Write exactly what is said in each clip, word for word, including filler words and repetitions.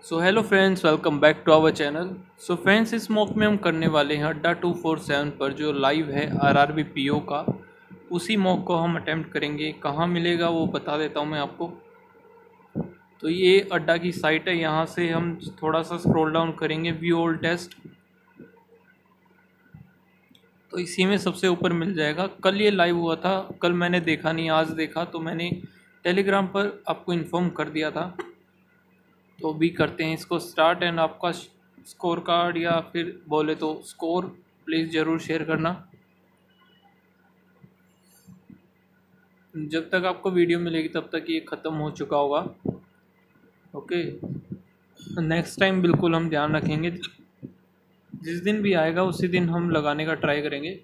So hello friends, welcome back to our channel. So friends, इस mock में हम करने वाले हैं अड्डा टू फोर सेवन पर जो लाइव है आरआरबी पीओ का, उसी मॉक को हम अटेम्प्ट करेंगे। कहाँ मिलेगा वो बता देता हूँ मैं आपको। तो ये अड्डा की साइट है, यहाँ से हम थोड़ा सा स्क्रॉल डाउन करेंगे, व्यू ऑल टेस्ट, तो इसी में सबसे ऊपर मिल जाएगा। कल ये लाइव हुआ था, कल मैंने देखा नहीं, आज देखा, तो मैंने टेलीग्राम पर आपको इन्फॉर्म कर दिया था। तो अभी करते हैं इसको स्टार्ट। एंड आपका स्कोर कार्ड या फिर बोले तो स्कोर प्लीज़ ज़रूर शेयर करना। जब तक आपको वीडियो मिलेगी तब तक ये ख़त्म हो चुका होगा। ओके, नेक्स्ट टाइम बिल्कुल हम ध्यान रखेंगे, जिस दिन भी आएगा उसी दिन हम लगाने का ट्राई करेंगे।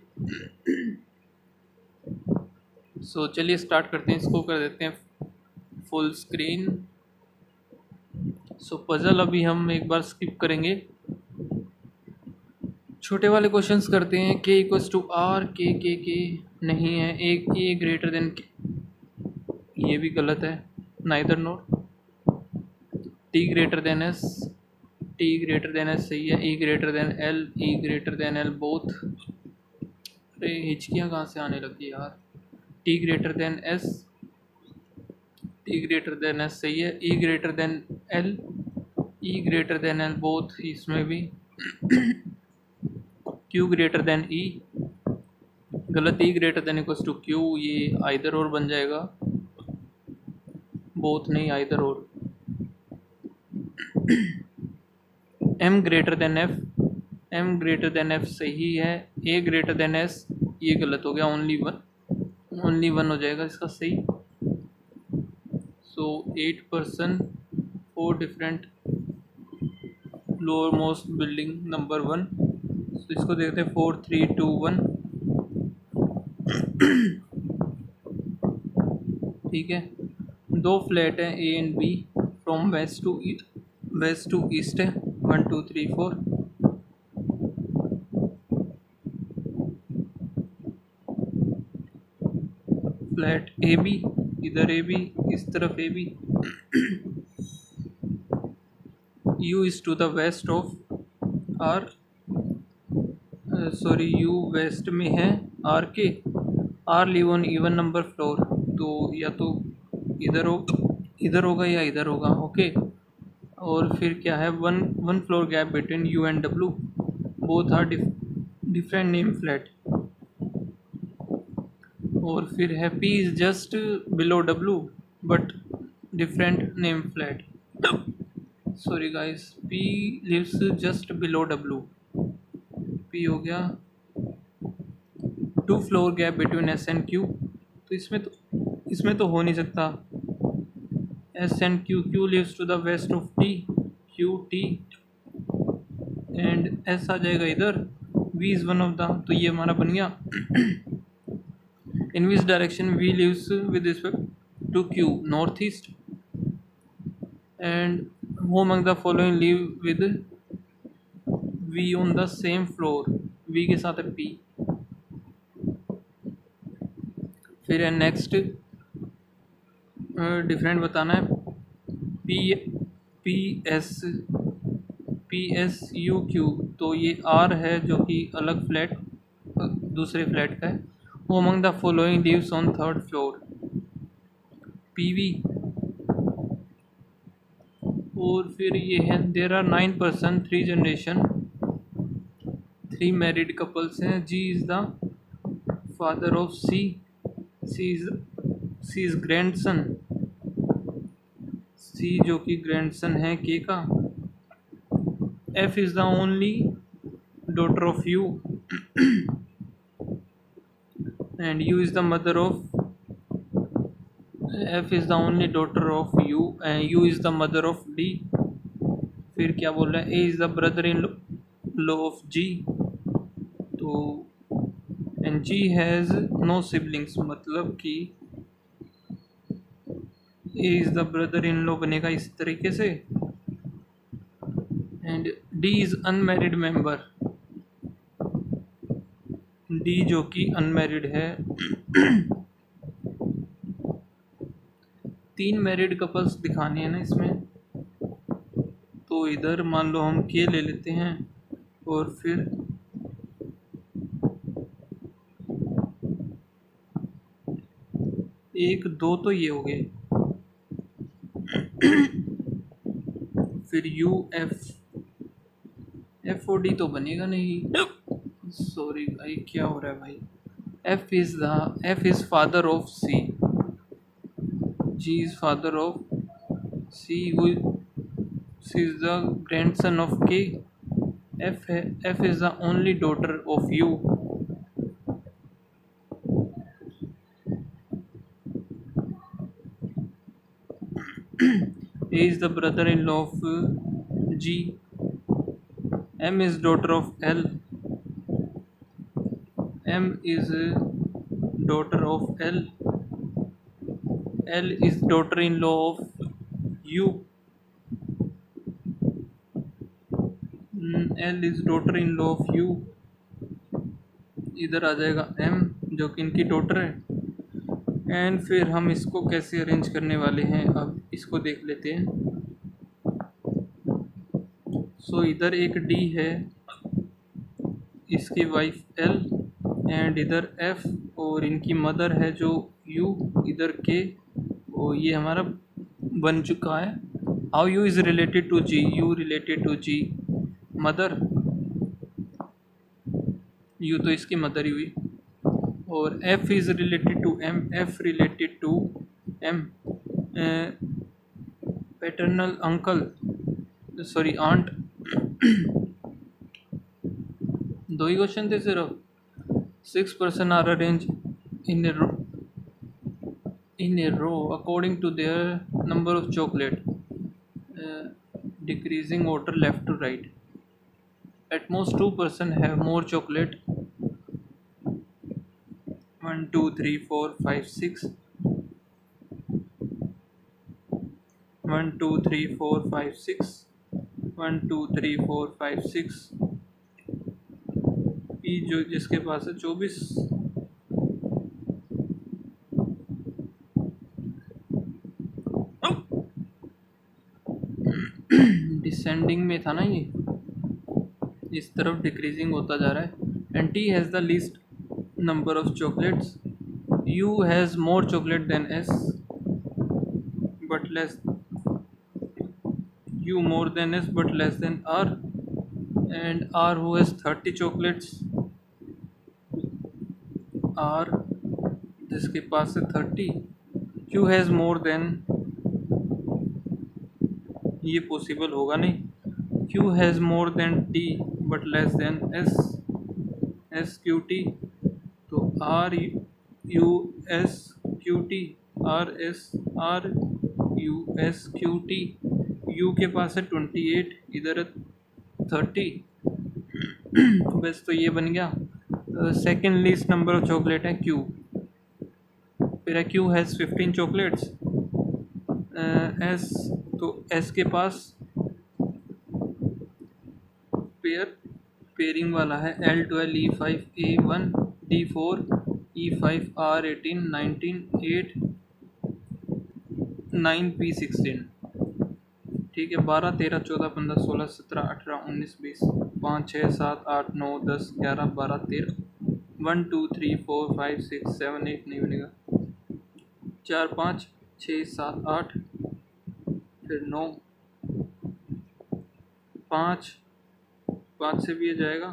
सो so, चलिए स्टार्ट करते हैं, इसको कर देते हैं फुल स्क्रीन। सो पज़ल अभी हम एक बार स्किप करेंगे, छोटे वाले क्वेश्चंस करते हैं। के इक्वल्स टू आर, के के के नहीं है, एक ए ग्रेटर देन के, ये भी गलत है, neither not. T greater than S, T greater than S सही है। E greater than L, E greater than L both. अरे हिचकियाँ कहाँ से आने लगी यार। T greater than S, T greater than S सही है। E greater than L, E greater than L both, इसमें भी। क्यू ग्रेटर देन ई गलत, E greater than equals to Q, ये आइदर और बन जाएगा, बोथ नहीं, आइदर और। M greater than F, M greater than F सही है। ए ग्रेटर देन एस, ये गलत हो गया, ओनली वन, ओनली वन हो जाएगा इसका सही। So eight person four different lower most building number one. तो इसको देखते हैं फोर थ्री टू वन। ठीक है, दो फ्लैट हैं A and B, from west to west to east है, one two three four. Flat A B, इधर ए बी, इस तरफ A B. U is to the west of R, sorry U west में है R के। R live on even number floor, तो या तो इधर हो इधर होगा या इधर होगा। ओके, और फिर क्या है, one one floor gap between U and W, both are different name flat. और फिर है P is just below W but different name flat. Sorry guys, P lives just below W, P हो गया। Two floor gap between S and Q, तो इसमें तो इसमें तो हो नहीं सकता। S and Q, Q lives to the west of T, Q T, and S आ जाएगा इधर। V is one of the, तो ये हमारा बन गया। In which direction V lives with respect to Q, north east. And who among the following live with V on the same floor, V के साथ है पी। फिर है नेक्स्ट, डिफरेंट बताना है। P P S P S U Q, तो ये are है जो कि अलग फ्लैट, दूसरे फ्लैट का है। वो among the following lives on third floor, P V. और फिर ये है, there are nine person, three generation, three married couples हैं। G is the father of C, C is C is grandson, C जो कि ग्रैंडसन है K का। F is the only daughter of U, and U is the mother of, F is the only daughter of U and U is the mother of D. फिर क्या बोल रहा है, A is the brother in law of G, तो and G has no siblings, मतलब कि A is the brother in law बनेगा इस तरीके से। And D is unmarried member, D जो कि अनमैरिड है। तीन मैरिड कपल्स दिखाने हैं ना इसमें, तो इधर मान लो हम के ले लेते हैं और फिर एक दो तो ये हो गए, फिर U F F O D तो बनेगा नहीं, सॉरी भाई क्या हो रहा है भाई। F is the F is father of C, G is father of C, C is the grandson of K, F है F is the only daughter of U, A is the brother-in-law of uh, G. M is daughter of L. M is uh, daughter of L. L is daughter-in-law of U. Mm, L is daughter-in-law of U. इधर आ जाएगा M जो कि इनकी daughter है। And फिर हम इसको कैसे अरेंज करने वाले हैं, अब इसको देख लेते हैं। सो so, इधर एक D है, इसकी वाइफ L, एंड इधर F, और इनकी मदर है जो U, इधर K, और ये हमारा बन चुका है। How U is related to G, U related to G mother, U तो इसकी मदर ही हुई, और F is related to M, F related to M, paternal uncle sorry aunt. दो ही क्वेश्चन थे सिर्फ। Six person are arrange in a row in a row according to their number of chocolate, decreasing order left to right, at most two person have more chocolate, one two three four five six, one two three four five six, one two three four five six, P जो जिसके पास है चौबीस, descending में था ना ये, इस तरफ डिक्रीजिंग होता जा रहा है। And T has the least number of chocolates, U has more chocolate than S but less, U more than S but less than R, and R who has thirty chocolates, R जिसके पास है thirty, Q has more than, ये possible होगा नहीं, Q has more than T but less than S, S Q T, तो R U S Q T, R S R U S Q T, U के पास है twenty eight, इधर thirty, बस तो ये बन गया। Second least number of chocolate है Q, फिर है Q has fifteen chocolates, S तो S के पास पेयर पेयरिंग वाला है, L twelve E five A one D four E five R eighteen nineteen eight nine P sixteen, ठीक है। बारह तेरह चौदह पंद्रह सोलह सत्रह अठारह उन्नीस बीस, पाँच छः सात आठ नौ दस ग्यारह बारह तेरह, one two three four five six seven eight नहीं बनेगा, चार पाँच छः सात आठ, फिर नौ, पाँच पाँच से भी ये जाएगा,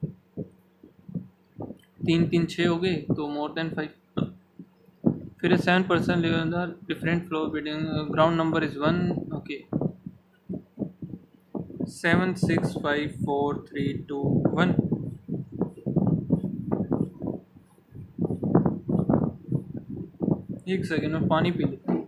तीन तीन छः हो गए तो मोर देन फाइव, फिर seven percent live different floor building, ground number is one, okay, seven six five four three two one, एक सेकेंड में पानी पी लेता हूँ।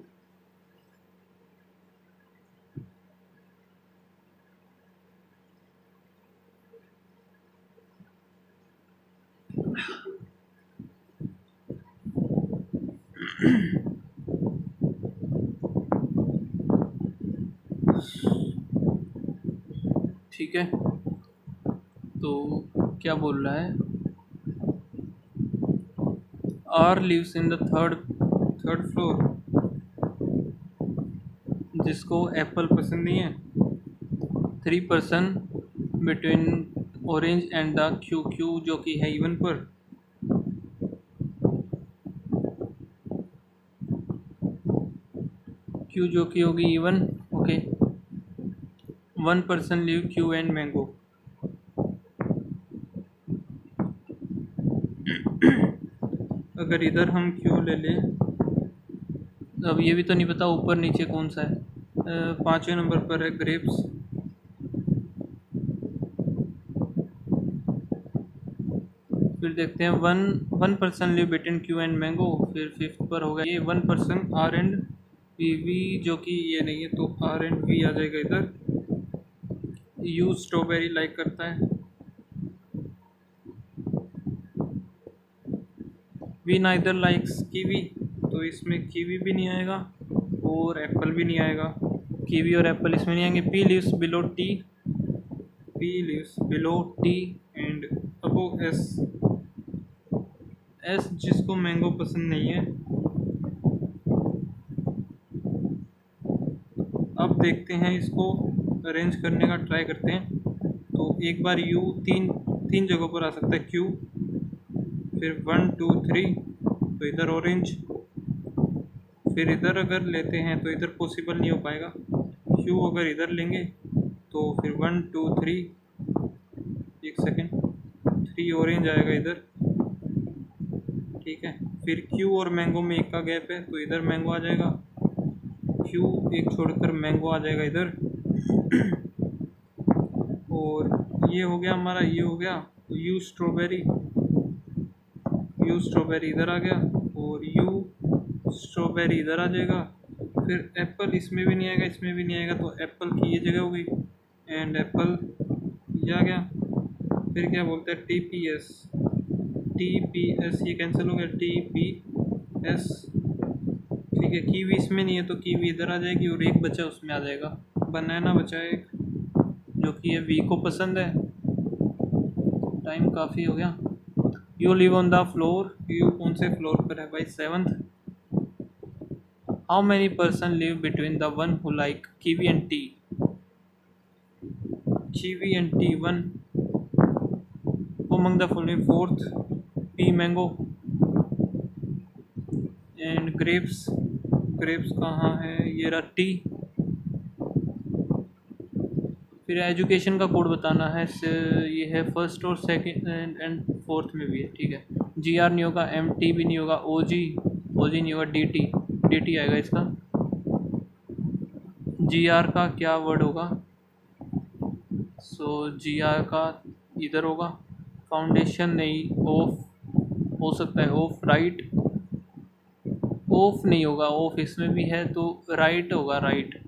ठीक है, तो क्या बोल रहा है, R lives in the third third floor, जिसको एप्पल पसंद नहीं है three person between orange and the Q, Q जो कि है इवन पर, क्यू जो कि होगी even. Okay, one person leave Q and mango. अगर इधर हम क्यू ले लें, अब ये भी तो नहीं पता ऊपर नीचे कौन सा है। पाँचवें नंबर पर है ग्रेप्स। फिर देखते हैं one one person live between Q and mango. फिर फिफ्थ पर होगा ये one person R and V, V जो कि ये नहीं है तो आर एंड वी आ जाएगा इधर। यू स्ट्रॉबेरी लाइक करता है। वी नाइदर लाइक्स कीवी, तो इसमें कीवी भी नहीं आएगा और एप्पल भी नहीं आएगा। कीवी और एप्पल इसमें नहीं आएंगे। P lives below T, P lives below T and above S, S जिसको मैंगो पसंद नहीं है। अब देखते हैं इसको अरेंज करने का ट्राई करते हैं। तो एक बार यू तीन तीन जगहों पर आ सकता है, क्यू, फिर वन टू थ्री तो इधर ऑरेंज, फिर इधर अगर लेते हैं तो इधर पॉसिबल नहीं हो पाएगा। क्यू अगर इधर लेंगे तो फिर वन टू थ्री, एक सेकेंड, थ्री ऑरेंज आएगा इधर, ठीक है। फिर क्यू और मैंगो में एक का गैप है तो इधर मैंगो आ जाएगा। क्यू एक छोड़कर मैंगो आ जाएगा इधर। और ये हो गया हमारा, ये हो गया तो यू स्ट्रॉबेरी, यू स्ट्रॉबेरी इधर आ गया और यू स्ट्रॉबेरी इधर आ जाएगा। फिर एप्पल इसमें भी नहीं आएगा, इसमें भी नहीं आएगा तो एप्पल की ये जगह हो गई एंड एप्पल ये आ गया। फिर क्या बोलते हैं, T P S, T P S ये कैंसिल हो गया, टी पी एस, ठीक है। कीवी इसमें नहीं है तो कीवी इधर आ जाएगी और एक बचा उसमें आ जाएगा। बनाना बचा एक जो कि ये वी को पसंद है। टाइम काफ़ी हो गया। You live on the floor, you कौन से फ्लोर पर है भाई, seventh. How many person live between the one who like kiwi and T, kiwi and T one. Among the following fourth, P mango and grapes, grapes कहाँ है, ये रहा T. फिर एजुकेशन का कोड बताना है, ये है फर्स्ट और सेकंड एंड फोर्थ में भी है, ठीक है। जी आर नहीं होगा, एम टी भी नहीं होगा, ओ जी ओ जी नहीं होगा, डी टी डी टी आएगा इसका। जी आर का क्या वर्ड होगा, सो जी आर का इधर होगा। फाउंडेशन नहीं, ऑफ हो सकता है, ऑफ राइट, ऑफ नहीं होगा, ऑफ इसमें भी है तो राइट होगा, राइट।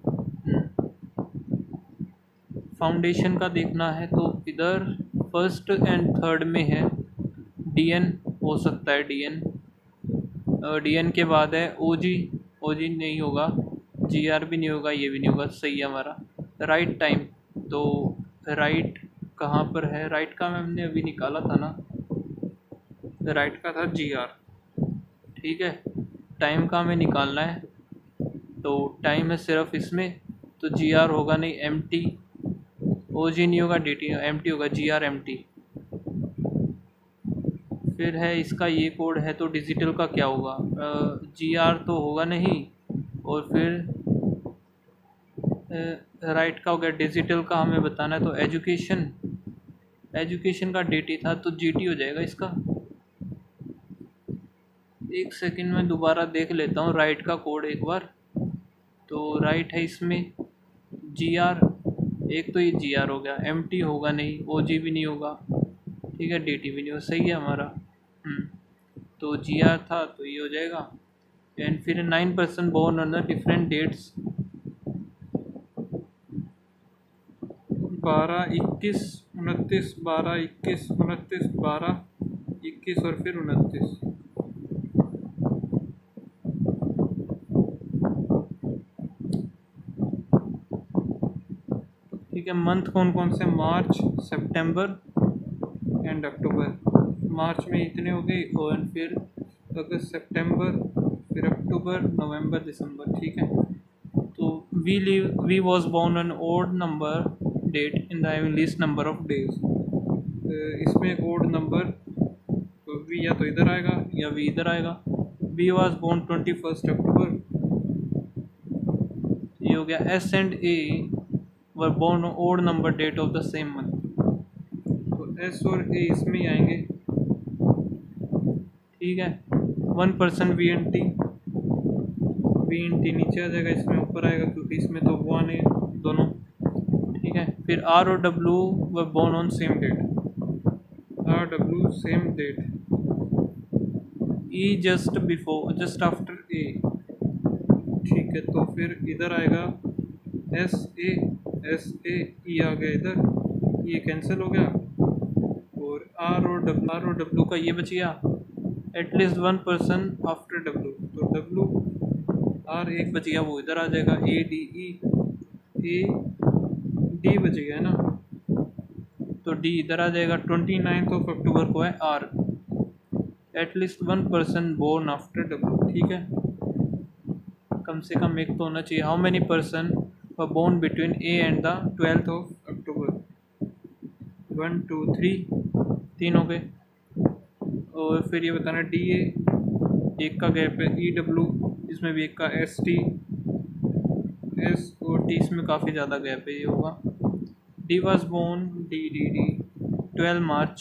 फाउंडेशन का देखना है तो इधर फर्स्ट एंड थर्ड में है, डीएन हो सकता है, डीएन डीएन के बाद है ओजी, ओजी नहीं होगा, जीआर भी नहीं होगा, ये भी नहीं होगा, सही है हमारा। राइट टाइम, तो राइट कहाँ पर है, राइट का हमने अभी निकाला था ना, राइट का था जीआर, ठीक है। टाइम का हमें निकालना है तो टाइम है सिर्फ इसमें तो जीआर होगा नहीं, एमटी, ओ जी नहीं होगा, डी टी एम टी होगा, जी आर एम टी। फिर है इसका ये कोड है तो डिजिटल का क्या होगा, जी आर तो होगा नहीं, और फिर राइट का हो गया, डिजिटल का हमें बताना है तो एजुकेशन, एजुकेशन का डी टी था तो जी टी हो जाएगा इसका। एक सेकंड में दोबारा देख लेता हूँ राइट का कोड एक बार। तो राइट है इसमें जी आर, एक तो ये जी आर हो गया, एम टी होगा नहीं, ओ जी भी नहीं होगा, ठीक है, डी टी भी नहीं होगा, सही है हमारा। तो जी आर था तो ये हो जाएगा। एंड फिर nine percent born on the different dates, बारह इक्कीस उनतीस, बारह इक्कीस उनतीस, बारह इक्कीस और फिर उनतीस। ठीक है, मंथ कौन कौन से, मार्च, सितंबर एंड अक्टूबर। मार्च में इतने हो गए और फिर अगस्त, सितंबर, फिर अक्टूबर, नवंबर, दिसंबर, ठीक है। तो V live V was born on odd number date in the having least number of days. इसमें ओड नंबर वी या तो इधर आएगा या वी इधर आएगा। B was born twenty first October, ये हो गया। S and A were born odd number date of the same month, तो एस और ए इसमें ही आएंगे, ठीक है। One person V and T, V and T नीचे आ जाएगा, इसमें ऊपर आएगा क्योंकि इसमें तो वन है दोनों, ठीक है। फिर आर और W were born on same date, R W same date. E just before just after A, ठीक है। तो फिर इधर आएगा एस ए, एस ए ई आ गया इधर, ये कैंसिल हो गया, और आर और डब्ल्यू, आर और डब्ल्यू का ये बच गया। At least one person after W, तो डब्ल्यू आर एक बच गया, वो इधर आ जाएगा। A D E, A D बच गया ना, तो डी इधर आ जाएगा। ट्वेंटी नाइन्थ ऑफ अक्टूबर को है R, at least one person born after W, ठीक है। कम से कम एक तो होना चाहिए। How many person were born between A and the twelfth of October, one two three, तीन हो गए। और फिर ये बताना डी ए, एक का गैप है। ई डब्ल्यू, इसमें भी एक का। एस टी, एस और टी इसमें काफ़ी ज़्यादा गैप है, ये होगा। D was born, D D D twelve March.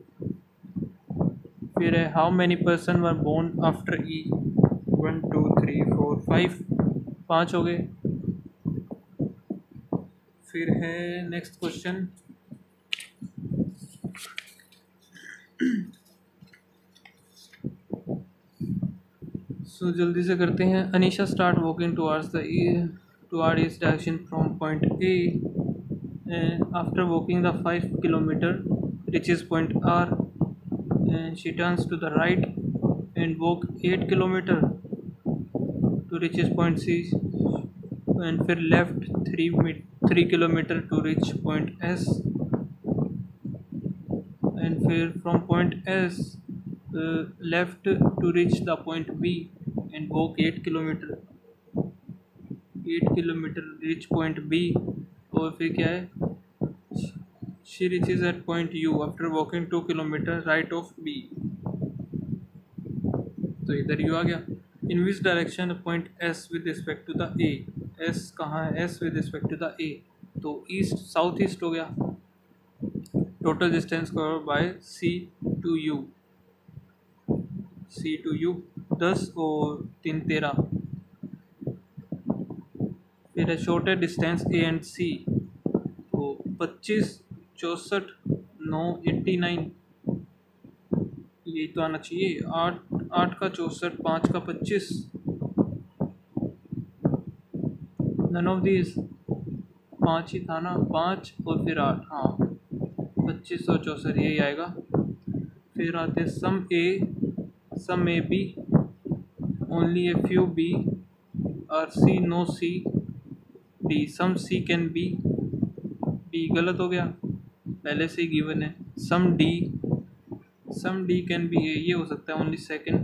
फिर है how many person were born after E, one two three four five, पाँच हो गए। फिर है नेक्स्ट क्वेश्चन, सो जल्दी से करते हैं। Anisha start walking towards the toward east direction from point A, after walking the five kilometre reaches point R, and she turns to the right and walk eight kilometer to reaches point C, and फिर left three three kilometer to reach point S, and फिर from point S uh, left to reach the point B and walk eight kilometer, eight kilometer reach point B। और फिर क्या है, she reaches at point U after walking two kilometer right of B, तो इधर U आ गया। In which direction point S with respect to the A, S कहाँ है, S with respect to the A, तो ईस्ट साउथ ईस्ट हो गया। Total distance cover by C to U, C to U दस और तीन तेरह। फिर है shorter distance A and C, तो पच्चीस चौंसठ नौ एट्टी नाइन, यही तो आना चाहिए। आठ आठ का चौंसठ, पाँच का पच्चीस, नन ऑफ दीज, पाँच ही था ना, पाँच और फिर आठ, हाँ पच्चीस और चौंसठ यही आएगा। फिर आते some A, some A B, only a few B, are C no C, D some C can be, D गलत हो गया, पहले से ही गिवन है। Some D, some D can be A, ये हो सकता है ओनली सेकंड।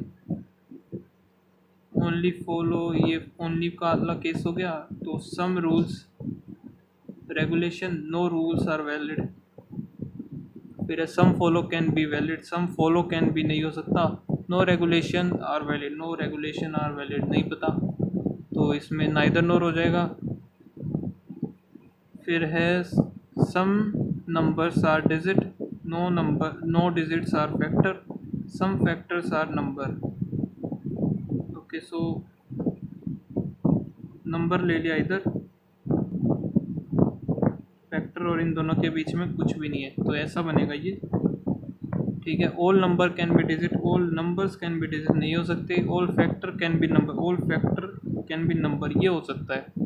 ओनली फॉलो, ये ओनली का अगला केस हो गया। तो some rules regulation, no rules are valid. फिर some follow can be valid, some follow can B नहीं हो सकता। No regulation are valid, no regulation are valid नहीं पता, तो इसमें नाइदर नोर हो जाएगा। फिर है some numbers are digit, no number no digits are factor, some factors are number। Okay, so number ले लिया इधर, फैक्टर और इन दोनों के बीच में कुछ भी नहीं है, तो ऐसा बनेगा ये, ठीक है। All number can be digit, all numbers can be digit नहीं हो सकते। All factor can be number, all factor can be number, ये हो सकता है।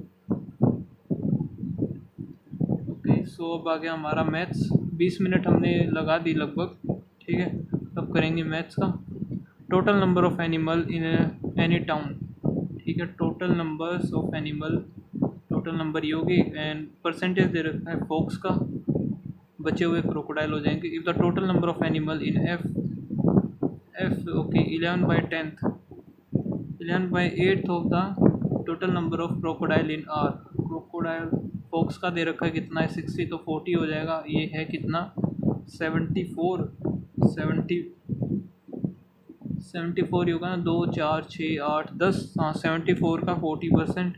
सो so, अब आ गया हमारा मैथ्स। बीस मिनट हमने लगा दी लगभग, ठीक है। अब करेंगे मैथ्स का। Total number of animal in any town, ठीक है। Total numbers of animal, total number ये होगी, एंड परसेंटेज दे रखा है फॉक्स का, बचे हुए क्रोकोडाइल हो जाएंगे। If the total number of animal in F, F okay eleven by tenth, eleven by eighth of the total number of crocodile in R, crocodile fox का दे रखा है कितना है सिक्सटी, तो फोर्टी हो जाएगा। ये है कितना seventy four, seventy seventy four ही होगा ना, दो चार छः आठ दस, हाँ सेवेंटी फोर का फोर्टी परसेंट,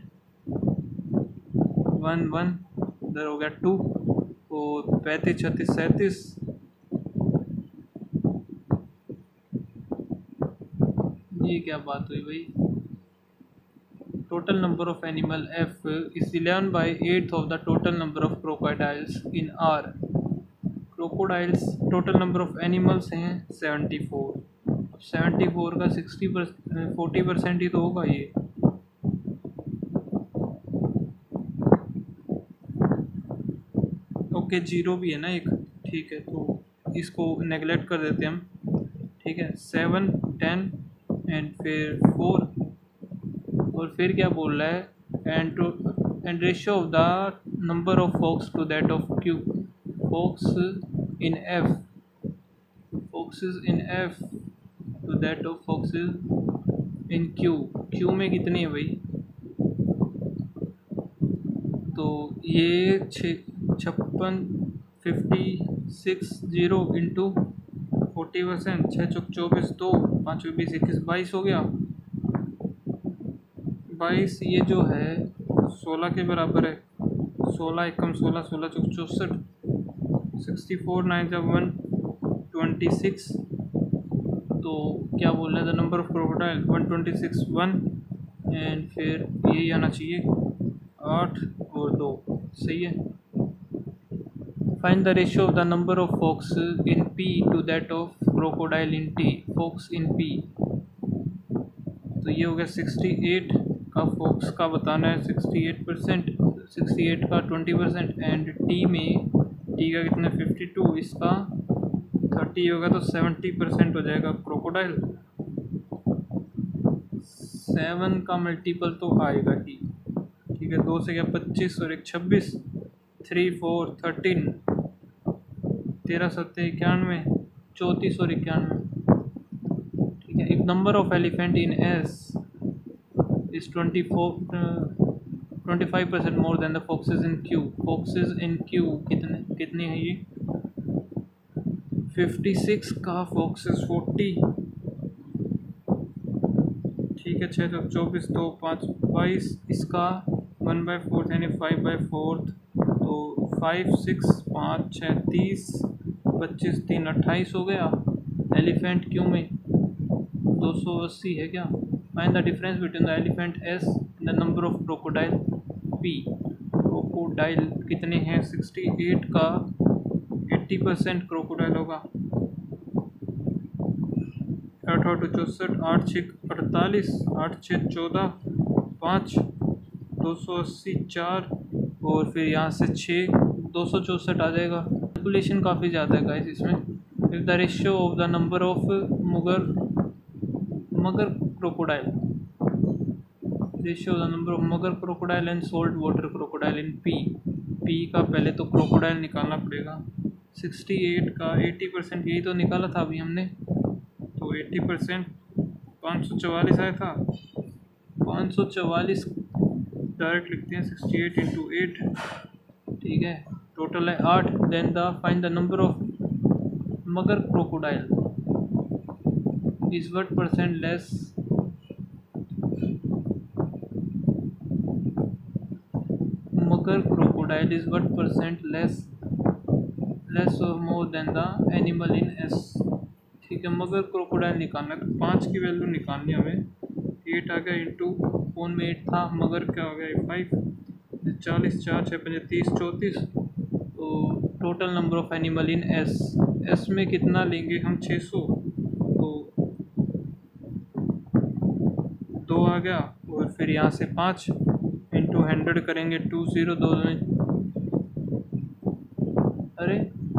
वन वन इधर हो गया टू, और पैंतीस छत्तीस सैंतीस। ये क्या बात हुई भाई। Total number of animal F is eleven by eight of the total number of crocodiles in R. Crocodiles total number of animals हैं सेवेंटी फोर। अब सेवेंटी फोर का सिक्सटी पर फोर्टी परसेंट ही तो होगा ये। ओके जीरो भी है ना एक, ठीक है, तो इसको नेगलेक्ट कर देते हैं हम, ठीक है। सेवन टेन एंड फिर फोर, और फिर क्या बोल रहा है, and two and ratio of the number of fox to that of Q. Fox in F, foxes in F to that of foxes in Q. Q में कितनी है भाई, तो ये छप्पन fifty six zero into forty percent, छः चौक चौबीस, दो पाँच बीस इक्कीस बाईस हो गया। बाईस ये जो है सोलह के बराबर है, सोलह एकम सोलह, सोलह चौक चौंसठ, सिक्सटी फोर नाइन जब वन ट्वेंटी सिक्स। तो क्या बोल रहे हैं, the number of crocodile one twenty six one, and फिर यही आना चाहिए आठ और दो, सही है। Find the ratio of the number of fox in P to that of crocodile in T. Fox in P, तो ये हो गया सिक्सटी एट का फॉक्स का बताना है, sixty eight percent, sixty eight का ट्वेंटी परसेंट, एंड टी में टी का कितना फिफ्टी टू, इसका थर्टी होगा तो सेवेंटी परसेंट हो जाएगा क्रोकोडाइल। सेवन का मल्टीपल तो आएगा ही, ठीक है। दो से क्या पच्चीस और एक छब्बीस, थ्री फोर थर्टीन, तेरह सत्तर इक्यानवे, चौंतीस और इक्यानवे, ठीक है। If number of elephant in S is twenty four twenty five percent more than the foxes in Q. Foxes in Q कितने कितनी है ये, फिफ्टी सिक्स का फॉक्सेस फोर्टी, ठीक है। छः सौ चौबीस, दो पाँच बाईस, इसका वन बाई फोर्थ यानी फाइव बाई फोर्थ, तो फाइव सिक्स पाँच छः तीस, पच्चीस तीन अट्ठाईस हो गया। एलिफेंट क्यू में दो सौ अस्सी है क्या। Find the difference between the elephant S and the number of crocodile P. Crocodile कितने हैं, सिक्सटी एट का एट्टी परसेंट क्रोकोडाइल होगा, आठ आठ चौंसठ, आठ छः अड़तालीस, आठ छः चौदह, पाँच दो सौ अस्सी, चार और फिर यहाँ से छः दो सौ चौंसठ आ जाएगा। कैलकुलेशन काफ़ी ज़्यादा है गाइस इसमें। If the ratio of the number of mugger mugger crocodile, ratio of the number of mugger crocodile and salt water crocodile in P. P का पहले तो क्रोकोडाइल निकालना पड़ेगा, सिक्सटी एट का एटी परसेंट यही तो निकाला था अभी हमने, तो एटी परसेंट पाँच सौ चवालीस आया था, पाँच सौ चवालीस डायरेक्ट लिखते हैं, सिक्सटी एट इंटू एट, ठीक है। टोटल है आठ। Then the find the number of mugger crocodile is what percent less, mugger crocodile is what percent less less और more than the animal in S, ठीक है। मगर क्रोकोडाइल निकालना है तो पाँच की वैल्यू निकालनी है हमें, एट आ गया इंटू फोन में एट था, मगर क्या हो गया फाइव, चालीस, चार छः पंजे तीस, चौंतीस, तो total number of animal in S, S में कितना लेंगे हम छः सौ, तो दो आ गया, और फिर यहाँ से पाँच इंटू हंड्रेड करेंगे, टू ज़ीरो दो, अरे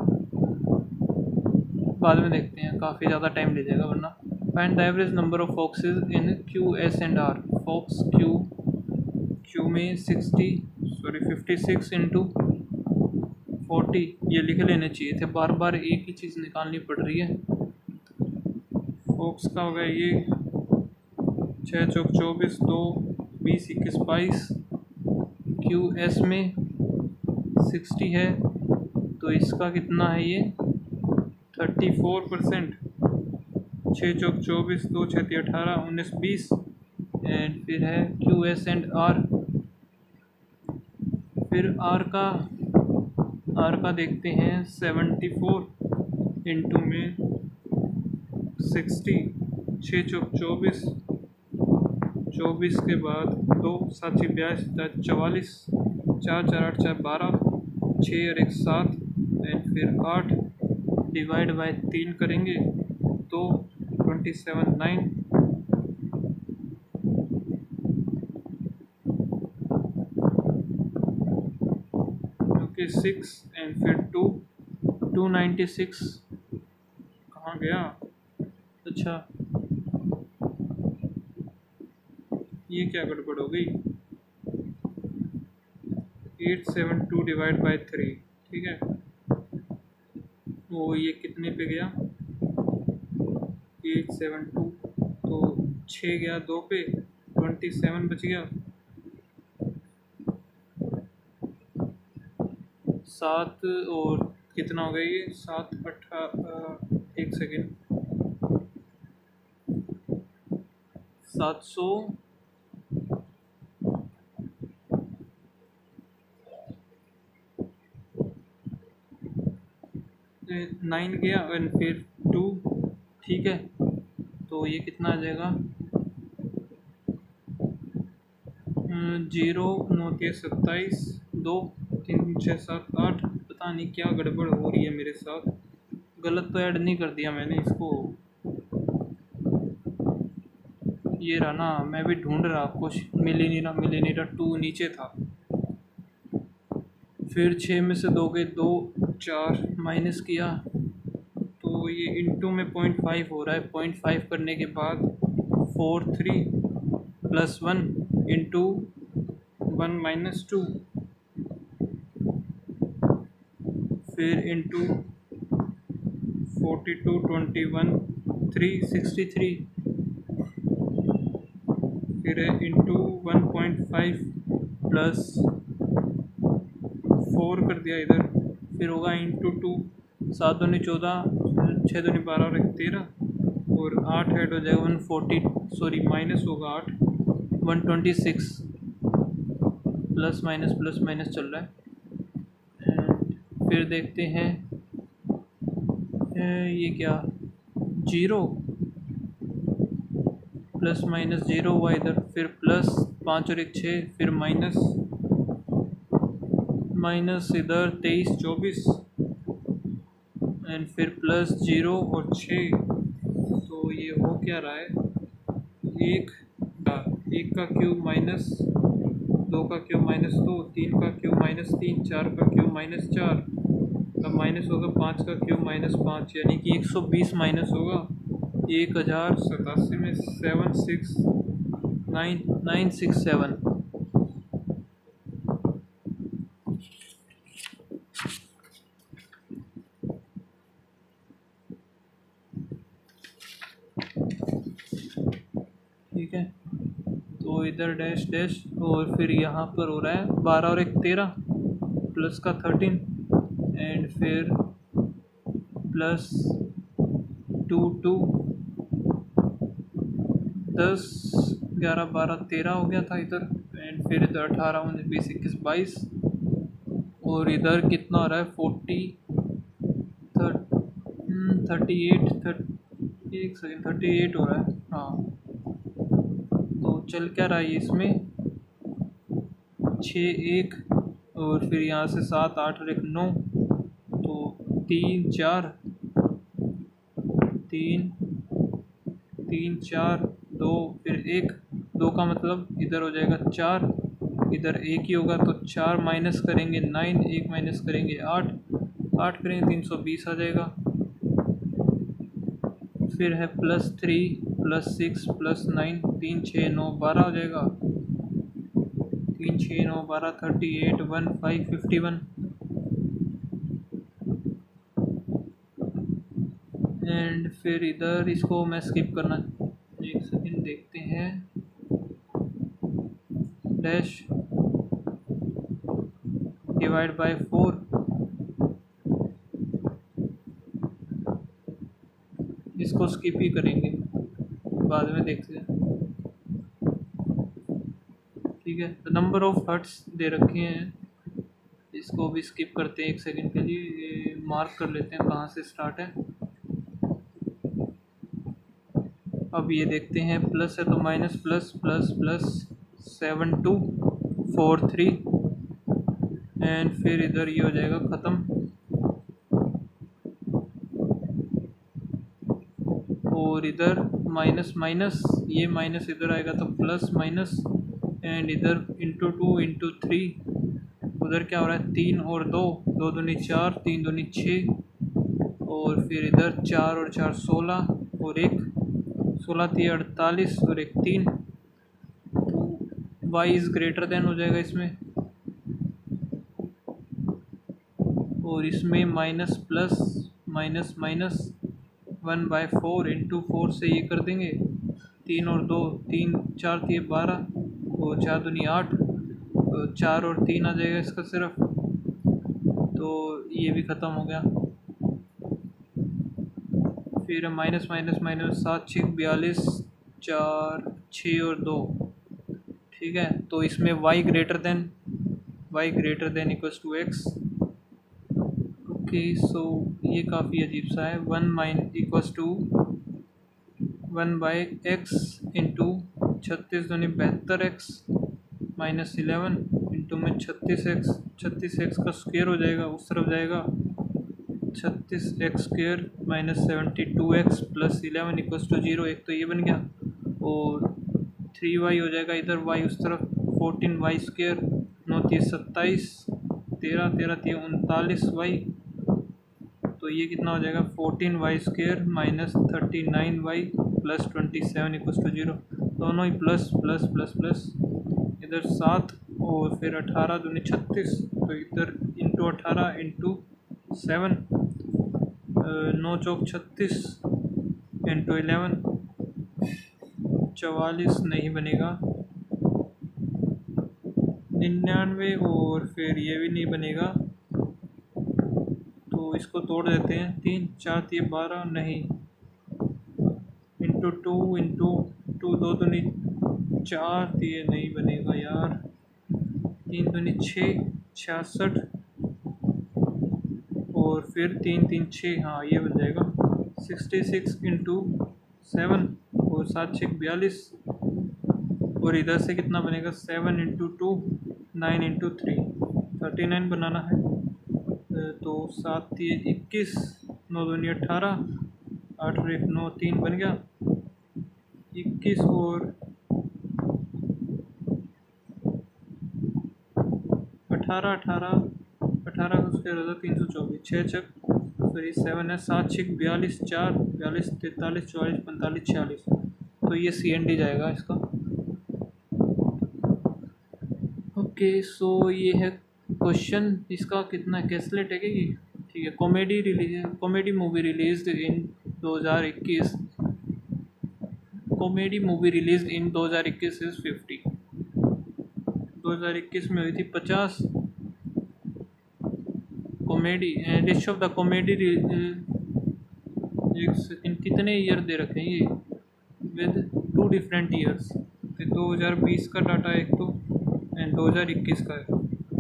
बाद में देखते हैं, काफ़ी ज़्यादा टाइम ले जाएगा वरना। Find the average number of foxes in Q S and R. Fox Q Q में sixty sorry fifty six into forty, ये लिख लेने चाहिए थे, बार बार एक ही चीज़ निकालनी पड़ रही है। फॉक्स का हो गया ये छः चौक चौबीस, दो बीस इक्कीस बाईस। क्यू एस में सिक्सटी है तो इसका कितना है ये थर्टी फोर परसेंट। छः चौक चौबीस, दो छत्ती अठारह, उन्नीस बीस। एंड फिर है क्यू एस एंड आर। फिर आर का आर का देखते हैं सेवेंटी फोर इंटू में सिक्सटी, छः चौक चौबीस, चौबीस के बाद दो सात बयालीस चवालीस, चार चार आठ चार बारह, छः और एक सात। एंड फिर आठ डिवाइड बाय तीन करेंगे तो twenty seven nine. Okay six and फिर टू टू नाइन्टी सिक्स कहाँ गया? अच्छा ये क्या गड़बड़ हो गई? Eight seven two divide by three, ठीक है। वो ये कितने पे गया? एट सेवन टू, तो छः गया दो पे, ट्वेंटी सेवन बच गया। सात और कितना हो गया ये? सात अट्ठा एक सेकेंड, सात सौ नाइन गया एंड फिर टू, ठीक है। तो ये कितना आ जाएगा? जीरो नौ के सत्ताईस, दो तीन छः सात आठ। पता नहीं क्या गड़बड़ हो रही है मेरे साथ, गलत तो ऐड नहीं कर दिया मैंने इसको। ये रहा ना, मैं भी ढूंढ रहा, कुछ मिल ही नहीं रहा, मिल ही नहीं रहा। टू नीचे था। फिर छः में से दो के दो, चार माइनस किया तो ये इंटू में पॉइंट फाइव हो रहा है। पॉइंट फाइव करने के बाद four three plus one into one minus two, फिर into forty two twenty one three sixty three, फिर है into one point five plus four कर दिया इधर, फिर होगा इंटू टू, सात दूनी चौदह, छः दूनी बारह और एक तेरह, और आठ ऐड हो जाएगा वन फोर्टी, सॉरी माइनस होगा आठ, one twenty six. Plus minus plus minus चल रहा है। एंड फिर देखते हैं ये क्या, जीरो प्लस माइनस जीरो हुआ इधर, फिर प्लस पाँच और एक छः, फिर माइनस माइनस इधर तेईस चौबीस, एंड फिर प्लस जीरो और छः। तो ये हो क्या रहा है? एक का एक का क्यूब माइनस दो का क्यूब माइनस दो, तीन का क्यूब माइनस तीन, चार का क्यूब माइनस चार, अब माइनस होगा पाँच का क्यूब माइनस पाँच, यानी कि एक सौ बीस माइनस होगा एक हज़ार सतासी में seven six nine nine six seven. ठीक है, तो इधर डैश डैश और फिर यहाँ पर हो रहा है बारह और एक तेरह, प्लस का थर्टीन, एंड फिर प्लस टू टू, दस ग्यारह बारह तेरह हो गया था इधर, एंड फिर इधर अठारह उन्नीस बीस इक्कीस बाईस, और इधर कितना हो रहा है? फोर्टी थर्टी एट थर्टी एक सेकेंड थर्टी एट हो रहा है। हाँ, तो चल क्या रहा है ये इसमें? छः एक और फिर यहाँ से सात आठ और एक नौ, तो तीन चार तीन तीन चार दो, फिर एक, दो का मतलब इधर हो जाएगा चार, इधर एक ही होगा तो चार माइनस करेंगे नाइन, एक माइनस करेंगे आठ, आठ करेंगे तीन सौ बीस आ जाएगा। फिर है plus three plus six plus nine, तीन छः नौ बारह हो जाएगा, तीन छः नौ बारह thirty eight one five fifty one. And फिर इधर इसको मैं स्किप करना, एक सेकेंड देखते हैं, डैश डिवाइड बाय फोर, इसको स्किप ही करेंगे, बाद में देखते हैं। ठीक है, तो नंबर ऑफ हर्ट्स दे रखे हैं, इसको भी स्किप करते हैं एक सेकंड के लिए, ये मार्क कर लेते हैं कहाँ से स्टार्ट है। अब ये देखते हैं, प्लस है तो minus plus plus plus seven two four three, and फिर इधर ये हो जाएगा ख़त्म, और इधर माइनस माइनस, ये माइनस इधर आएगा तो प्लस माइनस, एंड इधर इंटू टू इंटू थ्री, उधर क्या हो रहा है तीन और दो, दो दूनी चार, तीन दूनी छः, और फिर इधर चार और चार सोलह, और एक सोलह तीन अड़तालीस, और एक तीन, तो y इज़ ग्रेटर देन हो जाएगा इसमें, और इसमें minus plus minus minus one by four into four से ये कर देंगे, तीन और दो तीन, चार तीन बारह, और चार दूनी आठ, तो चार और तीन आ जाएगा इसका सिर्फ, तो ये भी ख़त्म हो गया। फिर माइनस माइनस माइनस सात छः बयालीस, चार छः और दो, ठीक है, तो इसमें y greater than y greater than equals to X. Okay, so ये काफ़ी अजीब सा है, one mine equals to one by X into छत्तीस दूनी बहत्तर एक्स माइनस इलेवन इंटू में छत्तीस एक्स, छत्तीस एक्स का स्क्वायर हो जाएगा, उस तरफ जाएगा छत्तीस X square minus seventy two X plus eleven equals to zero, एक तो ये बन गया, और थ्री वाई हो जाएगा इधर, वाई उस तरफ, फोर्टीन वाई स्क्वायर, नौ तीस सत्ताईस, तेरह तेरह तीन उनतालीस वाई, तो ये कितना हो जाएगा fourteen y square minus thirty nine y plus twenty seven equals to zero, दोनों ही प्लस प्लस प्लस प्लस, इधर सात और फिर अठारह दूनी छत्तीस, तो इधर इंटू अठारह इंटू सेवन, नौ चौक छत्तीस इंटू इलेवन, चवालीस नहीं बनेगा, निन्यानवे, और फिर ये भी नहीं बनेगा, तो इसको तोड़ देते हैं, तीन चार तीन बारह नहीं, इंटू टू इंटू टू, दो दूनी चार, ये नहीं बनेगा यार, तीन दूनी छः छियासठ, और फिर तीन तीन छः, हाँ ये बन जाएगा सिक्सटी सिक्स इंटू सेवन, और सात छः बयालीस, और इधर से कितना बनेगा seven into two, nine into three, thirty nine बनाना है, तो सात तीन इक्कीस, नौ दूनी अठारह, आठ और एक नौ, तीन बन गया, इक्कीस और अठारह, अठारह अठारह का स्क्वायर होता है तीन सौ चौबीस, छः छक सॉरी सेवन है, सात छः बयालीस, चार बयालीस, तैंतालीस, चौवालीस, पैंतालीस, छियालीस, तो ये सी एन डी जाएगा इसका। ओके, सो ये है क्वेश्चन, इसका कितना कैसलेट है कि ठीक है। Comedy release comedy movie released in दो हज़ार इक्कीस, कॉमेडी मूवी रिलीज इन दो हज़ार इक्कीस इज फिफ्टी, दो हज़ार इक्कीस में हुई थी पचास comedy, and ratio of the comedy in कितने ईयर दे रखे हैं ये, विद टू डिफरेंट ईयर्स, तो दो हज़ार बीस का डाटा एक तो, एंड दो हज़ार इक्कीस का है,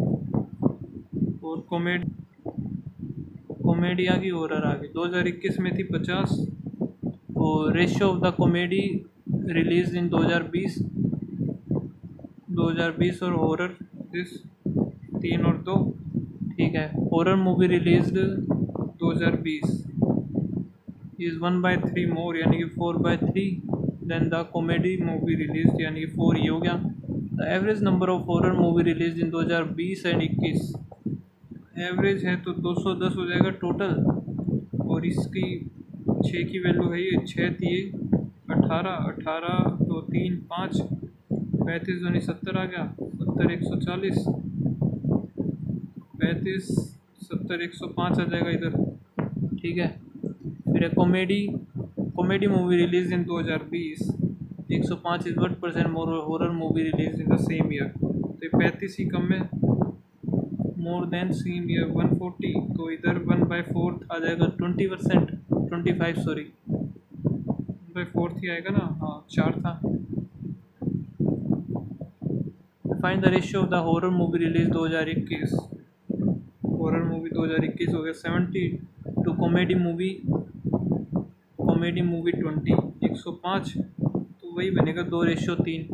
और कॉमेडी कॉमेडी आ गई, हॉरर आ गई, दो हज़ार इक्कीस में थी पचास, और ratio of the comedy release in दो हज़ार बीस, दो हज़ार बीस और हॉरर इस तीन और दो, ठीक है। हॉरर मूवी रिलीज्ड दो हज़ार बीस is one by three more, यानी कि four by three then the comedy movie release, यानी कि फोर ये हो गया। The average number of horror movie release in दो हज़ार बीस एंड इक्कीस, एवरेज है तो दो सौ दस हो जाएगा टोटल, और इसकी छः की वैल्यू है ये, छः दिए अठारह, अठारह दो तीन पाँच, पैंतीस दूनी सत्तर आ गया, सत्तर एक सौ चालीस, पैंतीस सत्तर एक सौ पाँच आ जाएगा इधर, ठीक है। फिर comedy comedy movie release in दो हज़ार बीस, एक सौ पाँच is one percent more horror movie release in the same year, तो पैंतीस ही कम में more than same year one forty, तो इधर वन बाई फोर्थ आ जाएगा twenty percent, twenty five sorry one by fourth ही आएगा ना, हाँ चार था। Find the ratio of the horror movie release दो हज़ार इक्कीस, हॉरर मूवी दो हज़ार इक्कीस हो गया seventy two comedy movie, comedy movie twenty, एक सौ पाँच, तो वही बनेगा दो रेशियो तीन।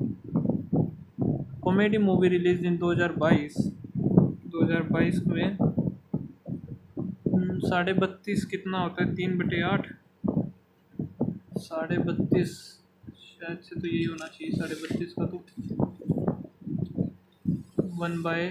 कॉमेडी मूवी रिलीज इन दो हज़ार बाईस, दो हज़ार बाईस में साढ़े बत्तीस कितना होता है, तीन बटे आठ, साढ़े बत्तीस शायद से तो यही होना चाहिए, साढ़े बत्तीस का तो one by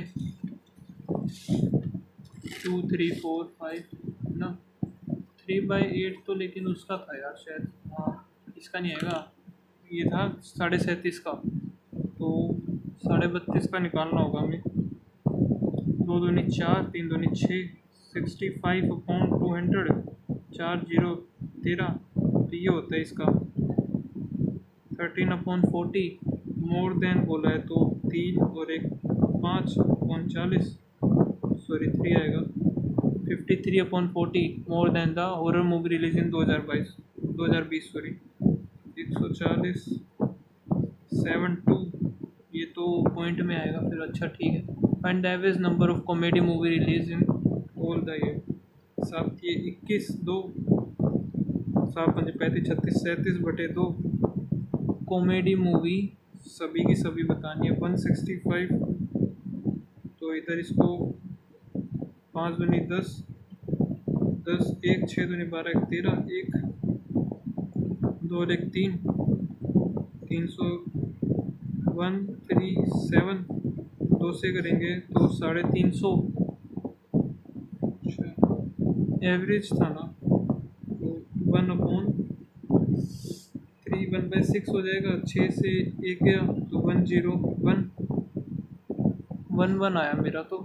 two three four five ना, थ्री बाई एट तो लेकिन उसका था यार शायद, हाँ इसका नहीं आएगा, ये था साढ़े सैंतीस का, तो साढ़े बत्तीस का निकालना होगा हमें। दो दूनी चार, तीन दूनी छः, sixty five upon two hundred, चार जीरो तेरह, तो ये होता है इसका thirteen upon forty, more than बोला है तो तीन और एक पाँच अपॉन चालीस, सॉरी थ्री आएगा, fifty three upon forty more than the horror movie release in दो हज़ार बाईस, दो हज़ार बीस सॉरी, एक सौ चालीस सेवन टू, ये तो पॉइंट में आएगा फिर, अच्छा ठीक है। Find the average number of comedy movie release in all the year, सात ये इक्कीस, दो सात पंजे पैंतीस, छत्तीस, सैंतीस बटे दो, कॉमेडी मूवी सभी की सभी बतानी है, वन सिक्सटी फाइव, तो इधर इसको पाँच दूनी दस, दस एक, छः दूनी बारह, एक तेरह, एक दो और एक तीन, तीन सौ वन थ्री सेवन, दो से करेंगे तो साढ़े तीन सौ, एवरेज था ना, तो one upon three, one by six हो जाएगा, छः से एक गया तो one zero one, one one आया मेरा, तो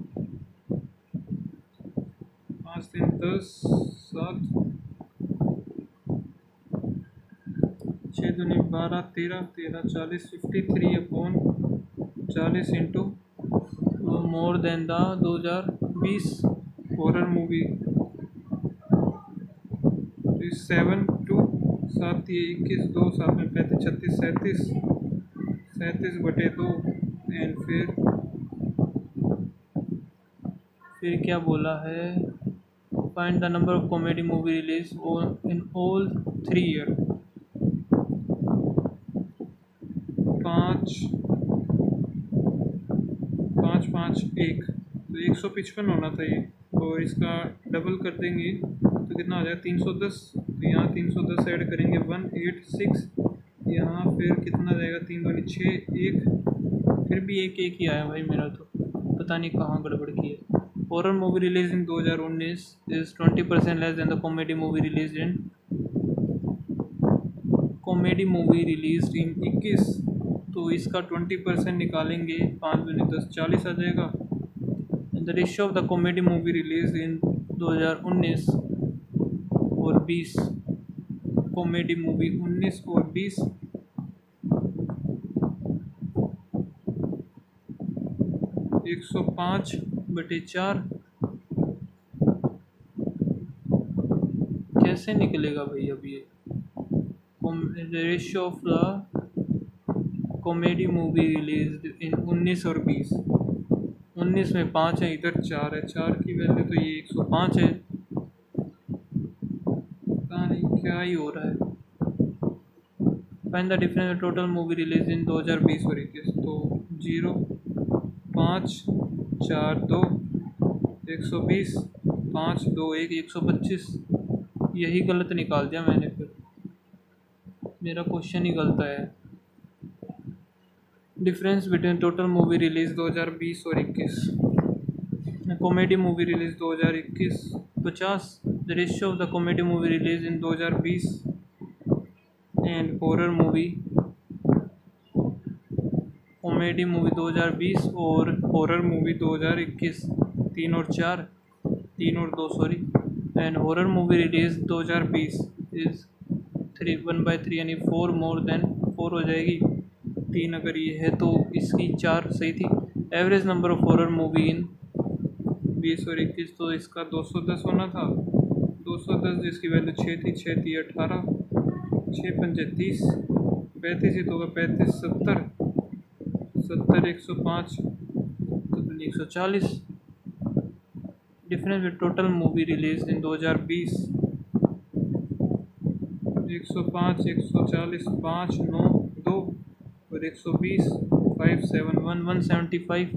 पाँच तीन दस, सात, छः दूनी बारह, तेरह, तेरह चालीस, फिफ्टी थ्री अपॉन चालीस इंटू मोर देन द दो हज़ार बीस हॉरर मूवी, सेवन टू सात ये इक्कीस, दो सात में पैंतीस, छत्तीस, सैंतीस, सैंतीस बटे दो, एंड फिर फिर क्या बोला है, find the number of comedy movie release in all three year, पाँच पाँच पाँच एक, तो एक सौ पचपन होना था ये, और इसका डबल कर देंगे तो कितना हो जाएगा, तीन सौ दस, तो यहाँ तीन सौ दस ऐड करेंगे, वन एट सिक्स, यहाँ फिर कितना जाएगा, तीन दूनी छः, एक, फिर भी एक एक ही आया भाई मेरा, तो पता नहीं कहाँ गड़बड़ की है। हॉरर मूवी रिलीज इन दो हज़ार उन्नीस is twenty percent less than the comedy movie release in, comedy movie release in इक्कीस, तो इसका ट्वेंटी परसेंट निकालेंगे, पाँच दूनी दस, चालीस आ जाएगा। The ratio of the comedy movie release in दो हज़ार उन्नीस और बीस, कॉमेडी मूवी उन्नीस और बीस, एक सौ पाँच बटे चार, कैसे निकलेगा भाई अब ये, ratio of the comedy movie release in उन्नीस और बीस, उन्नीस में पाँच है, इधर चार है, चार की वैल्यू तो ये एक सौ पाँच है, पता नहीं क्या ही हो रहा है। Find the difference total movie release in दो हज़ार बीस और इक्कीस, तो जीरो पाँच चार दो, एक सौ बीस, पाँच दो एक, एक सौ पच्चीस, यही गलत निकाल दिया मैंने, फिर मेरा क्वेश्चन ही गलत है। Difference between total movie release दो हज़ार बीस और इक्कीस, कॉमेडी मूवी रिलीज दो हज़ार इक्कीस पचास, the ratio of the comedy movie release in दो हज़ार बीस and horror movie, comedy movie दो हज़ार बीस और हॉरर मूवी दो हज़ार इक्कीस, तीन और चार, तीन और दो sorry, and horror movie release दो हज़ार बीस is three, one by three यानी फोर मोर देन फोर हो जाएगी, तीन अगर ये है तो इसकी चार सही थी। Average number of horror movie in बीस और इक्कीस, तो इसका दो सौ दस होना था। दो सौ दस जिसकी वैल्यू छः थी, छः थी अठारह, छः पंजे तीस, पैंतीस ही तो होगा, पैंतीस सत्तर, सत्तर एक सौ पाँच, तो एक सौ चालीस। Difference with total movie release in दो हज़ार बीस, एक सौ पाँच, एक सौ चालीस, पाँच, नौ, दो और एक सौ बीस, five seven one, one seventy five,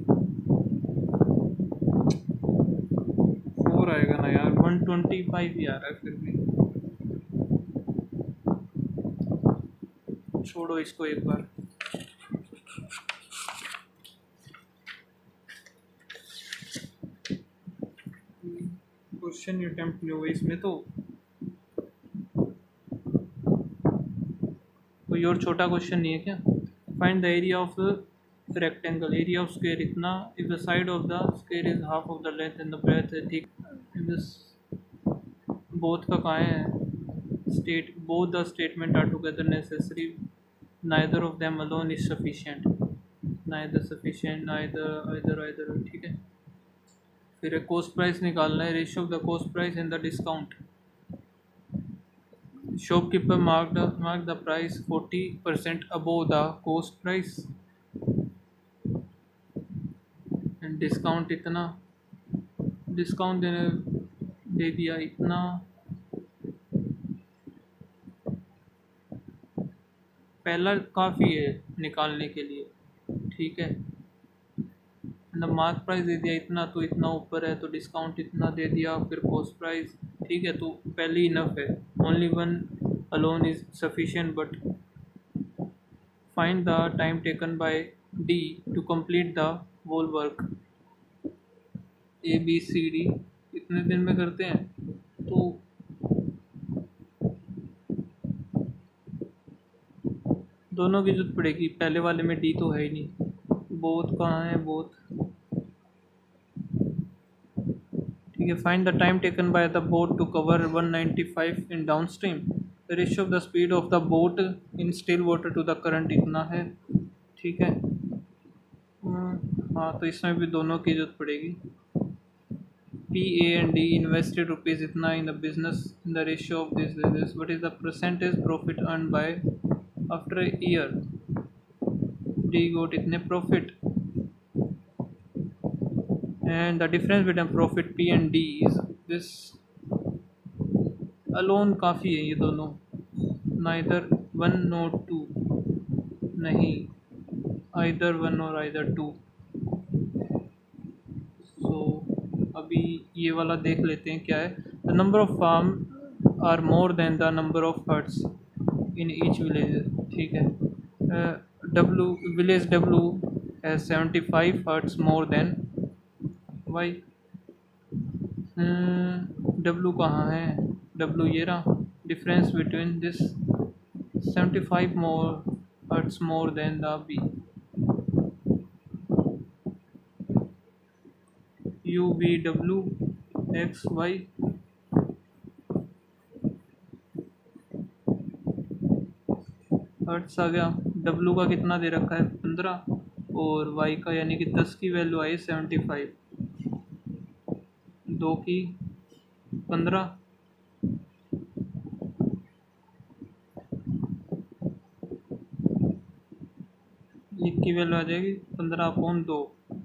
four आएगा ना यार, वन ट्वेंटी फाइव ही आ रहा है फिर भी। छोड़ो इसको एक बार। क्वेश्चन अटेम्प्ट नहीं हुआ इसमें, तो कोई और छोटा क्वेश्चन नहीं है क्या? Find the area of rectangle, area of square इतना, if the side of the square is half of the length and the breadth है, ठीक। बोथ का कहाँ है? State both the statement are together necessary, neither of them alone is sufficient, neither sufficient, neither either either, ठीक है। फिर cost price निकालना है, ratio of the cost price and the discount. Shopkeeper mark the mark the price forty percent above the cost price and discount इतना, discount देने दे दिया इतना, पहला काफ़ी है निकालने के लिए, ठीक है। मतलब मार्क प्राइस दे दिया इतना, तो इतना ऊपर है, तो डिस्काउंट इतना दे दिया, फिर कॉस्ट प्राइस, ठीक है, तो पहले इनफ है, only one alone is sufficient, but find the time taken by D to complete the whole work. A B C D इतने दिन में करते हैं, तो दोनों की जरूरत पड़ेगी, पहले वाले में डी तो है ही नहीं। बोथ कहाँ है? बोथ, ठीक है। Find the time taken by the boat to cover one ninety five in downstream, the ratio of the speed of the boat in still water to the current इतना है, ठीक है। हाँ, तो इसमें भी दोनों की जरूरत पड़ेगी। P A and D invested rupees इतना in the business, in the ratio of this this, what is the percentage profit earn by after a year, D got इतने profit, and the difference between profit P and D is this alone काफ़ी है ये दोनों, neither one nor two, नहीं either one or either two। so अभी ये वाला देख लेते हैं क्या है। the number of farm are more than the number of huts in each village, ठीक है। uh, W village W has seventy five huts more than y, W कहाँ है? डब्लू ये रहा, difference between this seventy five more huts more than the B, U V W X Y, huts आ गया। W का कितना दे रखा है? पंद्रह, और वाई का यानी कि दस की वैल्यू आई सेवेंटी फाइव, दो की पंद्रह, एक की वैल्यू आ जाएगी पंद्रह अपॉन दो,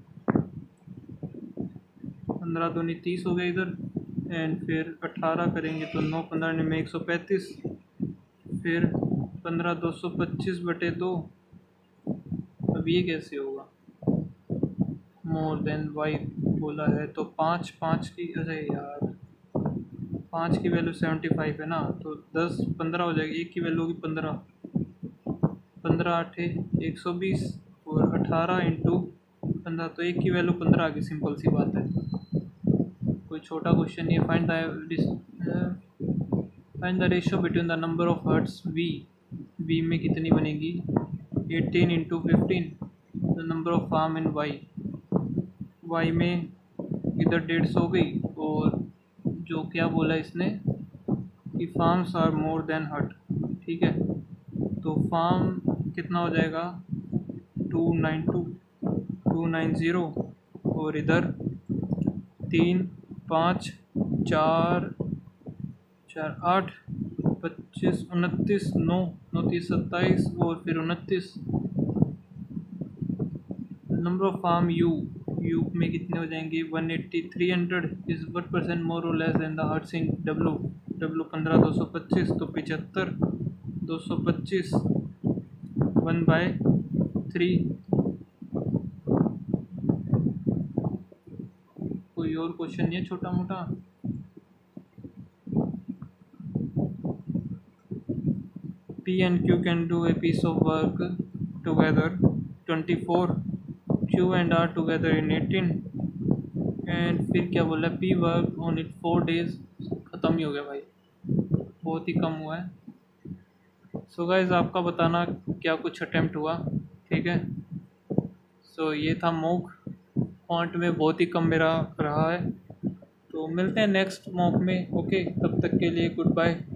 पंद्रह दूनी तीस हो गया इधर, एंड फिर अठारह करेंगे तो नौ पंद्रह में एक सौ पैंतीस, फिर पंद्रह दो सौ पच्चीस बटे दो। अब ये कैसे होगा? मोर देन वाई बोला है तो पाँच, पाँच की, अरे यार पाँच की वैल्यू सेवेंटी फाइव है ना, तो दस पंद्रह हो जाएगी, एक की वैल्यू होगी पंद्रह, पंद्रह आठे एक सौ बीस, और अठारह इंटू पंद्रह, तो एक की वैल्यू पंद्रह आ गई, सिंपल सी बात है, कोई छोटा क्वेश्चन नहीं है। Find the find the ratio between the number of huts V, V में कितनी बनेगी? Eighteen into fifteen, the number of farm in Y, Y में इधर डेढ़ सौ गई, और जो क्या बोला इसने कि फार्म्स आर मोर देन हट, ठीक है, तो फार्म कितना हो जाएगा? Two nine two two nine zero, और इधर तीन पाँच चार चार आठ पच्चीस उनतीस नौ नौ तीस सत्ताईस और फिर उनतीस। Number of farm U U में कितने हो जाएंगे one eighty three hundred is one percent more और less than the huts in W W पंद्रह दो सौ पच्चीस तो पिचहत्तर दो सौ पच्चीस वन बाय थ्री। कोई और क्वेश्चन नहीं है छोटा मोटा? P and Q can do a piece of work together twenty-four, Q and R together in eighteen and फिर क्या बोला P work on it four days। ख़त्म ही हो गया भाई, बहुत ही कम हुआ है। सो so गाइज आपका बताना क्या कुछ अटेम्प्ट हुआ, ठीक है। सो so ये था मॉक क्वांट में बहुत ही कम मेरा रहा है। तो मिलते हैं नेक्स्ट मॉक में, ओके। तब तक के लिए गुड बाय।